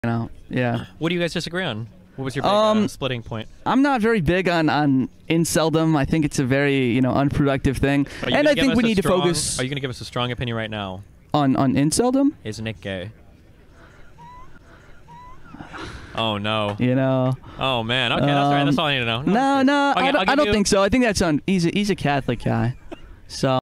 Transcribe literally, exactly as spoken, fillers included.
know, yeah. What do you guys disagree on? What was your big, um, uh, splitting point? I'm not very big on on inceldom. I think it's a very you know unproductive thing, and I think we need strong, to focus. Are you going to give us a strong opinion right now? On on inceldom? Is Nick gay? Oh no. You know. Oh man. Okay, that's all right. That's all I need to know. No, no, no okay, I don't, I don't you... think so. I think that's on. He's a, he's a Catholic guy, so.